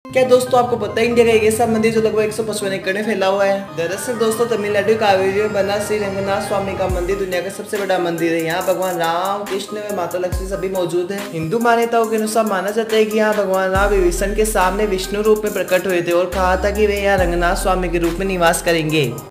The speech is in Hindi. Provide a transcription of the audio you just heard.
क्या दोस्तों आपको पता है इंडिया का एक ऐसा मंदिर जो लगभग 155 एकड़ में फैला हुआ है। दरअसल दोस्तों तमिलनाडु कावेरी में बना श्री रंगनाथ स्वामी का मंदिर दुनिया का सबसे बड़ा मंदिर है। यहाँ भगवान राम, कृष्ण व माता लक्ष्मी सभी मौजूद है। हिंदू मान्यताओं के अनुसार माना जाता है कि यहाँ भगवान राम विभीषण के सामने विष्णु रूप में प्रकट हुए थे और कहा था कि वे यहाँ रंगनाथ स्वामी के रूप में निवास करेंगे।